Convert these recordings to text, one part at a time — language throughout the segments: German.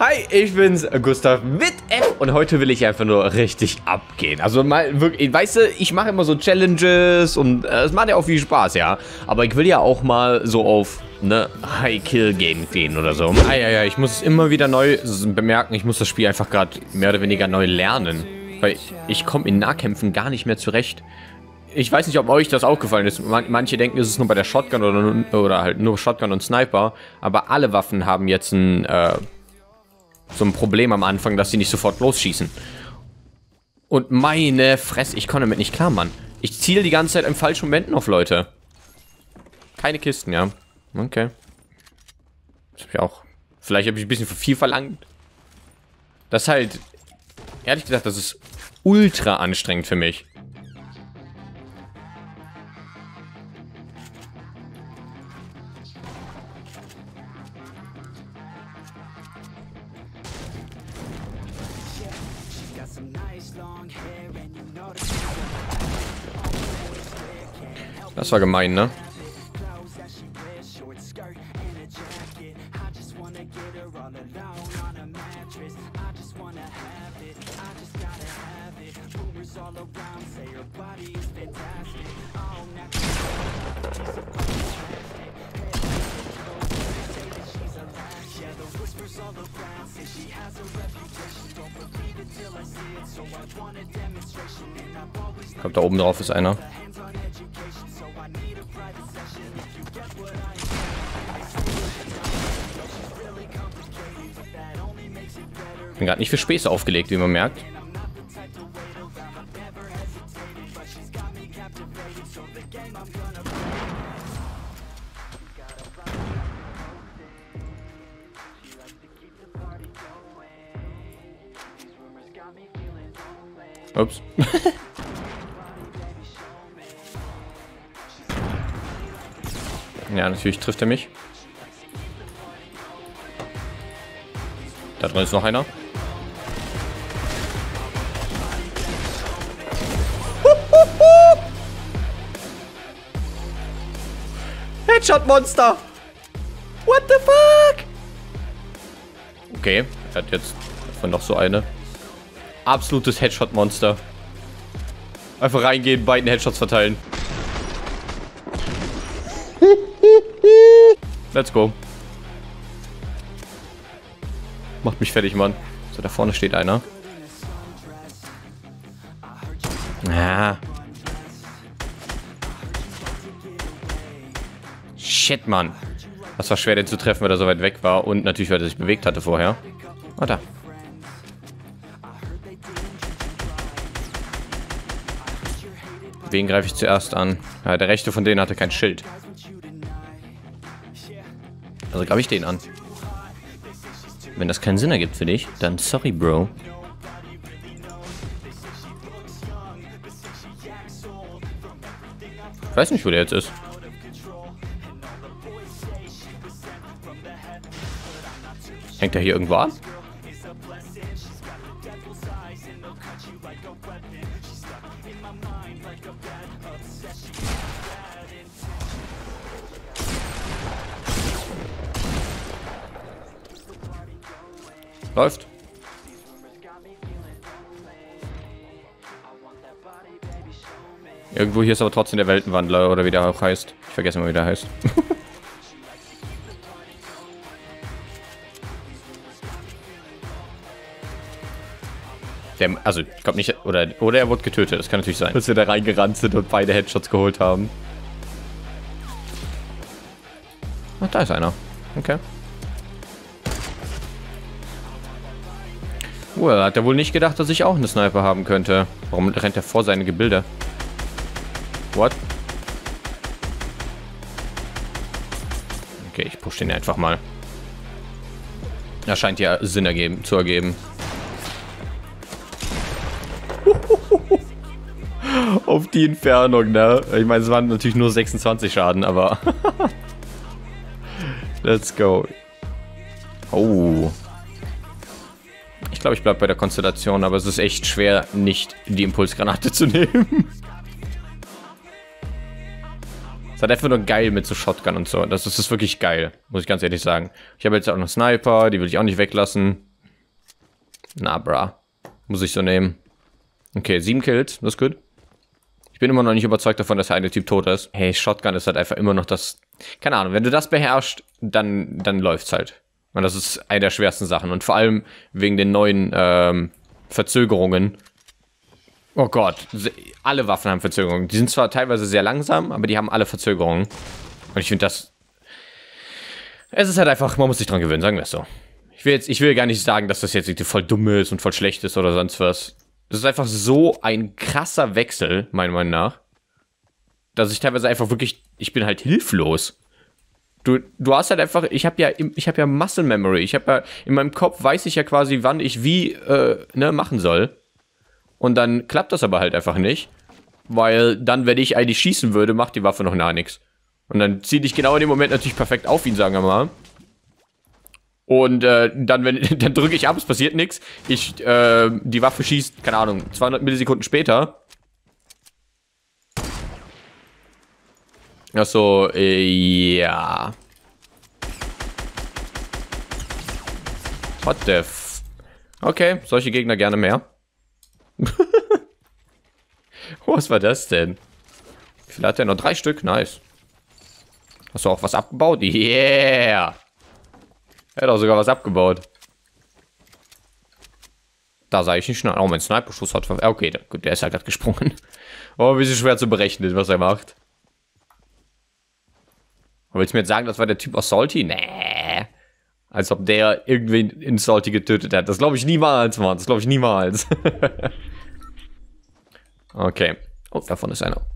Hi, ich bin's, Gustav mit F und heute will ich einfach nur richtig abgehen. Also mal wirklich, weißt du, ich mache immer so Challenges und es macht ja auch viel Spaß, ja. Aber ich will ja auch mal so auf, ne, High-Kill-Game gehen oder so. Ja, ich muss es immer wieder neu bemerken, ich muss das Spiel einfach gerade mehr oder weniger neu lernen. Weil ich komme in Nahkämpfen gar nicht mehr zurecht. Ich weiß nicht, ob euch das aufgefallen ist. Manche denken, es ist nur bei der Shotgun oder halt nur Shotgun und Sniper. Aber alle Waffen haben jetzt so ein Problem am Anfang, dass sie nicht sofort losschießen. Und meine Fresse, ich komme damit nicht klar, Mann. Ich ziele die ganze Zeit im falschen Momenten auf Leute. Keine Kisten, ja. Okay. Das hab ich auch. Vielleicht habe ich ein bisschen für viel verlangt. Das ist halt, ehrlich gesagt, das ist ultra anstrengend für mich. Das war gemein, ne? Ich glaube, da oben drauf ist einer. Bin gerade nicht für Späße aufgelegt, wie man merkt. Ups. Ja, natürlich trifft er mich. Da drin ist noch einer. Headshot-Monster! What the fuck? Okay, er hat jetzt davon noch so eine. Absolutes Headshot-Monster. Einfach reingehen, beiden Headshots verteilen. Let's go. Macht mich fertig, Mann. So, da vorne steht einer. Ah. Shit, Mann. Das war schwer, den zu treffen, weil er so weit weg war. Und natürlich, weil er sich bewegt hatte vorher. Oh, da. Wen greife ich zuerst an? Ja, der rechte von denen hatte kein Schild. Also greife ich den an. Wenn das keinen Sinn ergibt für dich, dann sorry, Bro. Ich weiß nicht, wo der jetzt ist. Hängt er hier irgendwo ab? Läuft. Irgendwo hier ist aber trotzdem der Weltenwandler oder wie der auch heißt. Ich vergesse mal, wie der heißt. Also, ich glaube nicht, oder er wurde getötet, das kann natürlich sein. Dass wir da reingerannt sind und beide Headshots geholt haben. Ach, da ist einer. Okay. Er hat ja wohl nicht gedacht, dass ich auch eine Sniper haben könnte. Warum rennt er vor seine Gebilde? What? Okay, ich push den einfach mal. Das scheint ja Sinn zu ergeben. Auf die Entfernung, ne? Ich meine, es waren natürlich nur 26 Schaden, aber... Let's go. Oh. Ich glaube, ich bleibe bei der Konstellation, aber es ist echt schwer, nicht die Impulsgranate zu nehmen. Es hat einfach nur geil mit so Shotgun und so. Das ist wirklich geil, muss ich ganz ehrlich sagen. Ich habe jetzt auch noch Sniper, die will ich auch nicht weglassen. Na, bra. Muss ich so nehmen. Okay, 7 Kills. Das ist gut. Ich bin immer noch nicht überzeugt davon, dass der eine Typ tot ist. Hey, Shotgun ist halt einfach immer noch das... Keine Ahnung, wenn du das beherrschst, dann läuft's halt. Und das ist eine der schwersten Sachen. Und vor allem wegen den neuen Verzögerungen. Oh Gott, alle Waffen haben Verzögerungen. Die sind zwar teilweise sehr langsam, aber die haben alle Verzögerungen. Und ich finde das... Es ist halt einfach, man muss sich dran gewöhnen, sagen wir es so. Ich will gar nicht sagen, dass das jetzt irgendwie voll dumm ist und voll schlecht ist oder sonst was. Das ist einfach so ein krasser Wechsel, meiner Meinung nach, dass ich teilweise einfach wirklich, ich bin halt hilflos. Du hast halt einfach, ich habe ja Muscle Memory. Ich habe ja, in meinem Kopf weiß ich ja quasi, wann ich wie, machen soll. Und dann klappt das aber halt einfach nicht. Weil dann, wenn ich eigentlich schießen würde, macht die Waffe noch gar nichts. Und dann ziehe ich genau in dem Moment natürlich perfekt auf ihn, sagen wir mal. Und dann drücke ich ab, es passiert nichts. Die Waffe schießt, keine Ahnung, 200 Millisekunden später. Achso, ja. What the f... Okay, solche Gegner gerne mehr. Was war das denn? Wie viel hat der noch? 3 Stück? Nice. Hast du auch was abgebaut? Yeah! Er hat auch sogar was abgebaut. Da sah ich nicht schnell. Oh, mein Sniper-Schuss hat... Okay, gut, der ist halt gerade gesprungen. Oh, ein bisschen schwer zu berechnen, was er macht. Willst du mir jetzt sagen, das war der Typ aus Salty? Nee. Als ob der irgendwen in Salty getötet hat. Das glaube ich niemals, Mann. Das glaube ich niemals. Okay. Oh, davon ist einer.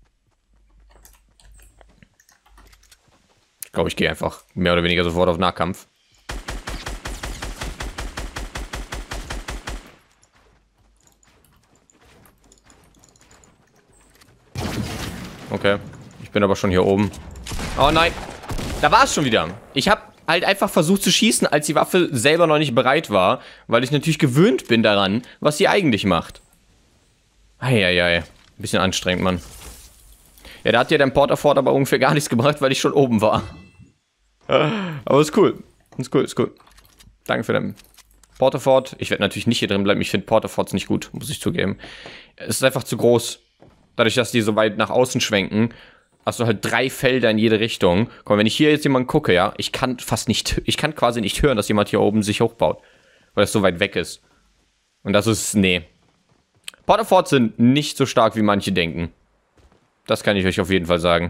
Ich glaube, ich gehe einfach mehr oder weniger sofort auf Nahkampf. Okay. Ich bin aber schon hier oben. Oh nein. Da war es schon wieder. Ich habe halt einfach versucht zu schießen, als die Waffe selber noch nicht bereit war, weil ich natürlich gewöhnt bin daran, was sie eigentlich macht. Eieiei. Ein bisschen anstrengend, Mann. Ja, da hat ja dein Porterford aber ungefähr gar nichts gebracht, weil ich schon oben war. Aber ist cool. Ist cool, ist cool. Danke für dein Porterford. Ich werde natürlich nicht hier drin bleiben. Ich finde Porterfords nicht gut, muss ich zugeben. Es ist einfach zu groß. Dadurch, dass die so weit nach außen schwenken, hast du halt 3 Felder in jede Richtung. Guck mal, wenn ich hier jetzt jemanden gucke, ja, ich kann quasi nicht hören, dass jemand hier oben sich hochbaut. Weil es so weit weg ist. Und das ist, nee. Porterfords sind nicht so stark, wie manche denken. Das kann ich euch auf jeden Fall sagen.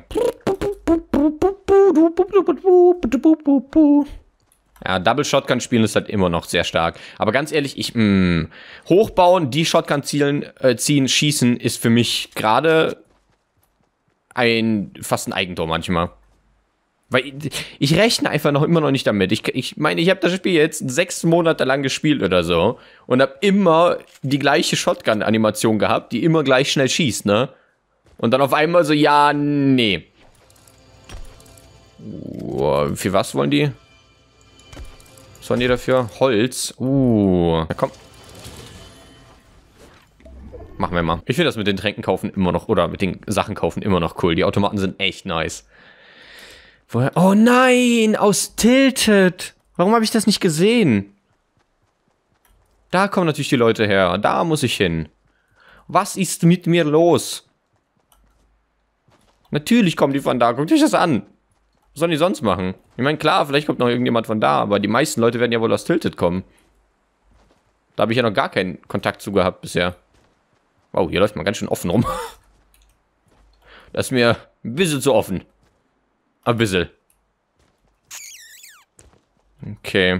Ja, Double Shotgun spielen ist halt immer noch sehr stark. Aber ganz ehrlich, hochbauen, die Shotgun ziehen, schießen, ist für mich gerade fast ein Eigentor manchmal. Weil ich rechne einfach immer noch nicht damit. Ich meine, ich habe das Spiel jetzt 6 Monate lang gespielt oder so und habe immer die gleiche Shotgun-Animation gehabt, die immer gleich schnell schießt, ne? Und dann auf einmal so, ja, nee. Wie viel was wollen die? Was wollen die dafür? Holz. Na komm. Machen wir mal. Ich finde das mit den Tränken kaufen immer noch, oder mit den Sachen kaufen immer noch cool. Die Automaten sind echt nice. Woher? Oh nein, aus Tilted. Warum habe ich das nicht gesehen? Da kommen natürlich die Leute her. Da muss ich hin. Was ist mit mir los? Natürlich kommen die von da. Guckt euch das an. Was sollen die sonst machen? Ich meine, klar, vielleicht kommt noch irgendjemand von da, aber die meisten Leute werden ja wohl aus Tilted kommen. Da habe ich ja noch gar keinen Kontakt zu gehabt bisher. Wow, hier läuft man ganz schön offen rum. Das ist mir ein bisschen zu offen. Ein bisschen. Okay.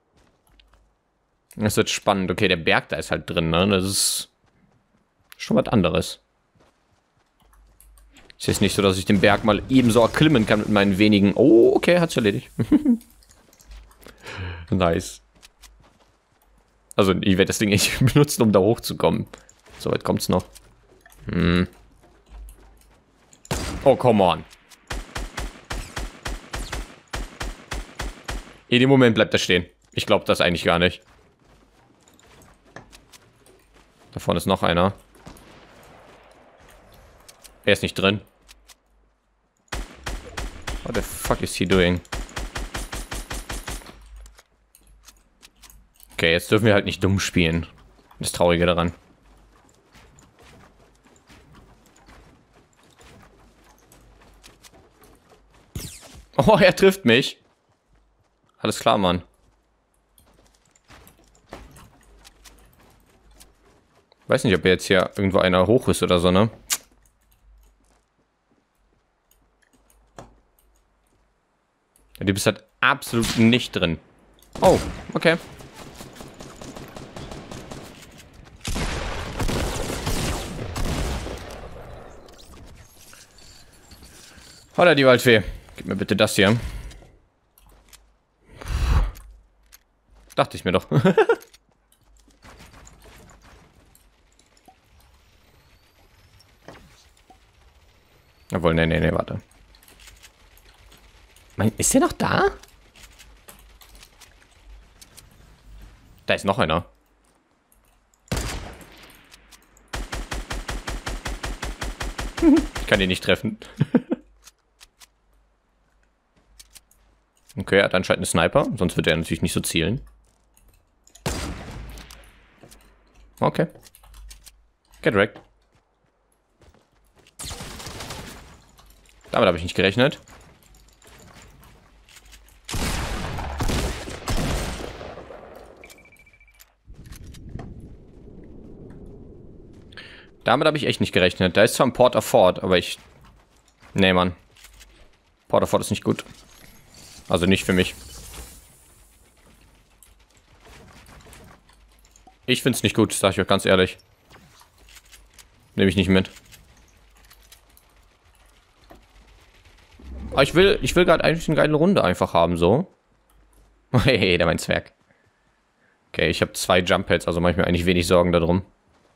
Das wird spannend. Okay, der Berg da ist halt drin, ne? Das ist schon was anderes. Ist jetzt nicht so, dass ich den Berg mal ebenso erklimmen kann mit meinen wenigen... Oh, okay, hat's erledigt. Nice. Also, ich werde das Ding nicht benutzen, um da hochzukommen. So weit kommt's noch. Oh, come on. In dem Moment bleibt er stehen. Ich glaube das eigentlich gar nicht. Da vorne ist noch einer. Er ist nicht drin. What the fuck is he doing? Okay, jetzt dürfen wir halt nicht dumm spielen. Das Traurige daran. Oh, er trifft mich. Alles klar, Mann. Weiß nicht, ob jetzt hier irgendwo einer hoch ist oder so, ne? Du bist halt absolut nicht drin. Oh, okay. Holla, die Waldfee. Gib mir bitte das hier. Dachte ich mir doch. Jawohl, nee, warte. Ist der noch da? Da ist noch einer. Ich kann ihn nicht treffen. Okay, er hat anscheinend einen Sniper, sonst wird er natürlich nicht so zielen. Okay. Get wrecked. Damit habe ich nicht gerechnet. Damit habe ich echt nicht gerechnet. Da ist zwar ein Port of Fort, aber ich... Nee, Mann. Port of Fort ist nicht gut. Also nicht für mich. Ich finde es nicht gut, sage ich euch ganz ehrlich. Nehme ich nicht mit. Aber ich will gerade eigentlich eine geile Runde einfach haben, so. Hey, der mein Zwerg. Okay, ich habe 2 Jump Pads, also mache ich mir eigentlich wenig Sorgen darum.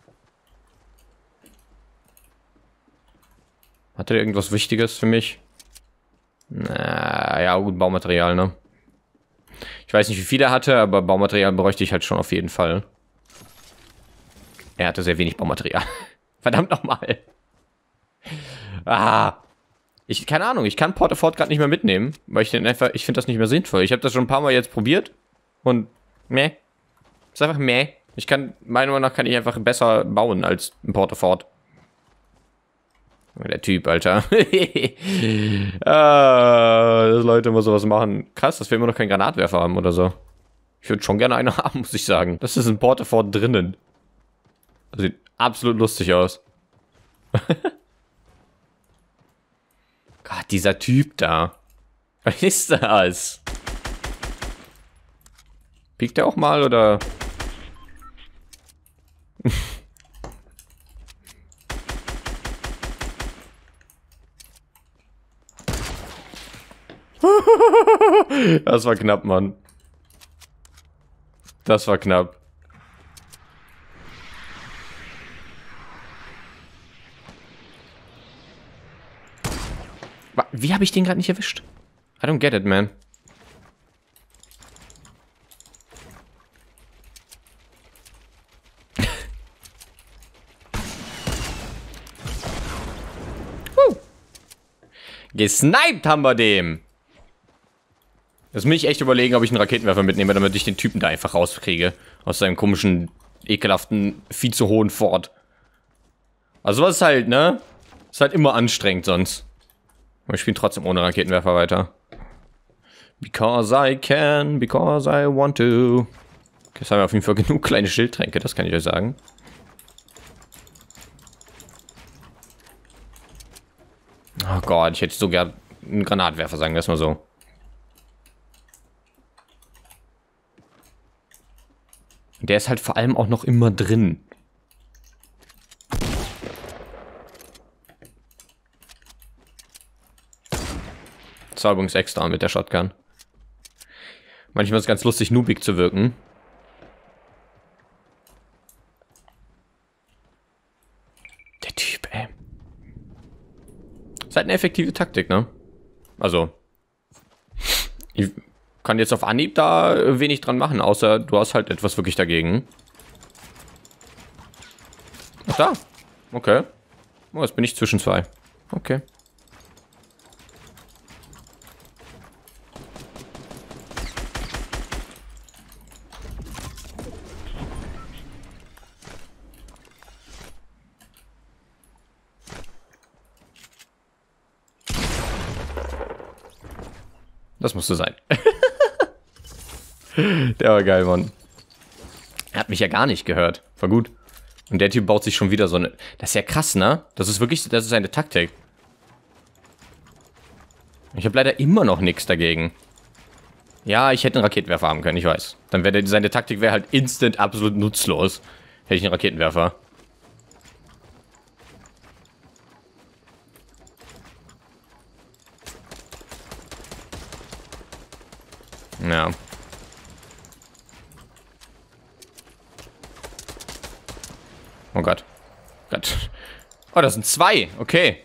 Hat er irgendwas Wichtiges für mich? Na, ja, gut, Baumaterial, ne? Ich weiß nicht, wie viel er hatte, aber Baumaterial bräuchte ich halt schon auf jeden Fall. Er hatte sehr wenig Baumaterial. Verdammt nochmal. Ah. Keine Ahnung, ich kann Port of Fort gerade nicht mehr mitnehmen, weil ich finde das nicht mehr sinnvoll. Ich habe das schon ein paar Mal jetzt probiert und meh. Ist einfach meh. Meiner Meinung nach kann ich einfach besser bauen als ein Port of Fort. Der Typ, Alter. Dass Leute immer sowas machen. Krass, dass wir immer noch keinen Granatwerfer haben oder so. Ich würde schon gerne einen haben, muss ich sagen. Das ist ein Port of Fort drinnen. Das sieht absolut lustig aus. Gott, dieser Typ da. Was ist das? Piekt der auch mal, oder? Das war knapp, Mann. Das war knapp. Wie habe ich den gerade nicht erwischt? I don't get it, man. Gesniped haben wir dem. Jetzt muss ich echt überlegen, ob ich einen Raketenwerfer mitnehme, damit ich den Typen da einfach rauskriege. Aus seinem komischen, ekelhaften, viel zu hohen Fort. Also was ist halt, ne? Ist halt immer anstrengend sonst. Aber ich spiele trotzdem ohne Raketenwerfer weiter. Because I can, because I want to. Jetzt haben wir auf jeden Fall genug kleine Schildtränke, das kann ich euch sagen. Oh Gott, ich hätte so gern einen Granatwerfer, sagen wir es mal so. Der ist halt vor allem auch noch immer drin. Das war übrigens extra mit der Shotgun. Manchmal ist es ganz lustig, noobig zu wirken. Der Typ, ey. Ist halt eine effektive Taktik, ne? Also. Ich kann jetzt auf Anhieb da wenig dran machen, außer du hast halt etwas wirklich dagegen. Ach da. Okay. Oh, jetzt bin ich zwischen 2. Okay. Das musste sein. Der war geil, Mann. Er hat mich ja gar nicht gehört. War gut. Und der Typ baut sich schon wieder so eine... Das ist ja krass, ne? Das ist wirklich... Das ist eine Taktik. Ich habe leider immer noch nichts dagegen. Ja, ich hätte einen Raketenwerfer haben können, ich weiß. Dann wäre seine Taktik wäre halt instant absolut nutzlos. Hätte ich einen Raketenwerfer. Ja. Oh Gott. Gott. Oh, das sind 2. Okay.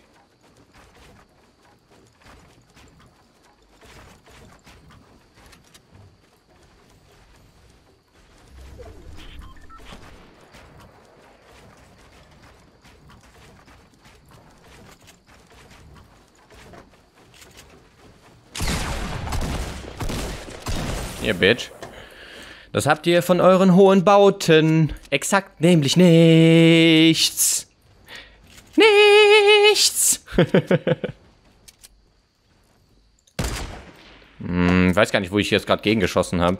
Ihr Bitch. Das habt ihr von euren hohen Bauten. Exakt, nämlich nichts. Nichts. Ich weiß gar nicht, wo ich jetzt gerade gegengeschossen habe.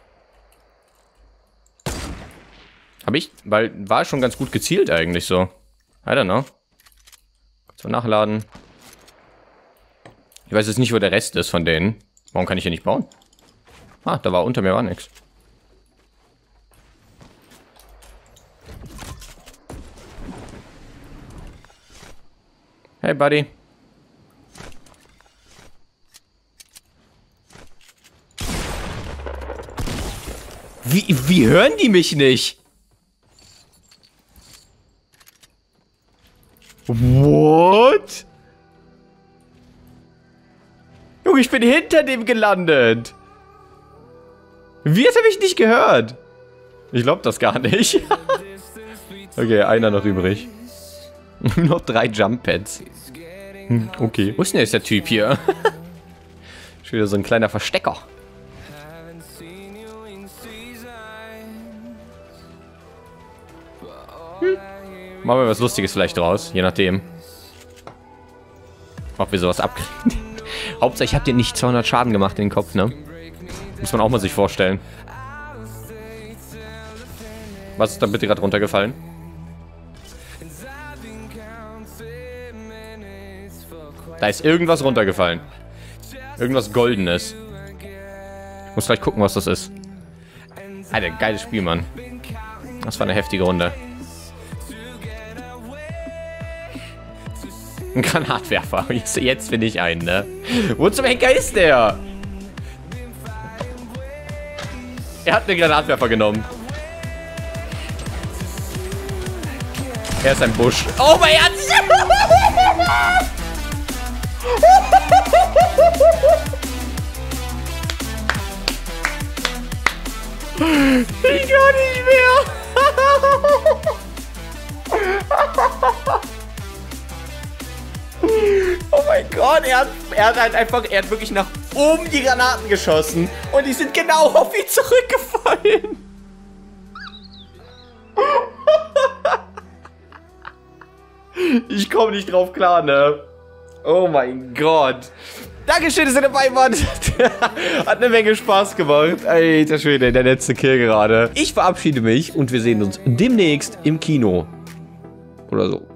Habe ich? Weil war schon ganz gut gezielt eigentlich so. I don't know. Kurz mal nachladen. Ich weiß jetzt nicht, wo der Rest ist von denen. Warum kann ich hier nicht bauen? Ah, da war unter mir war nichts. Hey, Buddy. Wie hören die mich nicht? What? Junge, ich bin hinter dem gelandet. Wie hat er mich nicht gehört? Ich glaube das gar nicht. Okay, einer noch übrig. Noch 3 Jump Pads. Okay. Wo ist denn jetzt der Typ hier? Schon wieder so ein kleiner Verstecker. Machen wir was Lustiges vielleicht draus, je nachdem. Ob wir sowas abkriegen. Hauptsache, ich habe dir nicht 200 Schaden gemacht in den Kopf, ne? Muss man auch mal sich vorstellen. Was ist da bitte gerade runtergefallen? Da ist irgendwas runtergefallen. Irgendwas Goldenes. Ich muss gleich gucken, was das ist. Alter, geiles Spiel, Mann. Das war eine heftige Runde. Ein Granatwerfer. Jetzt finde ich einen, ne? Wo zum Henker ist der? Er hat einen Granatwerfer genommen. Er ist ein Busch. Oh mein Ernst! Ich gar nicht mehr. Oh mein Gott, er hat halt einfach, er hat wirklich nach oben die Granaten geschossen und die sind genau auf ihn zurückgefallen. Ich komme nicht drauf klar, ne? Oh mein Gott. Dankeschön, dass ihr dabei wart. Hat eine Menge Spaß gemacht. Alter Schwede, der letzte Kill gerade. Ich verabschiede mich und wir sehen uns demnächst im Kino. Oder so.